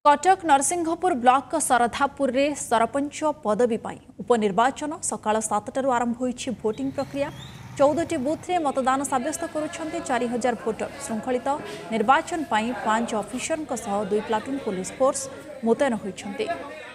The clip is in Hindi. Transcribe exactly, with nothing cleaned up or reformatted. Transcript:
कटक नरसिंहपुर ब्लॉक सरधापुर रे सरपंच पदवी पाई उपनिर्वाचन सकाळ सातटारू आरंभ होईछि भोटिंग प्रक्रिया। चौदह बूथ रे मतदान सब्यस्त करुछन्ते चारि हजार भोटर। श्रृंखलित निर्वाचन पाई पांच ऑफिसर दुई प्लाटून पुलिस फोर्स मुतयन होइछन्ते।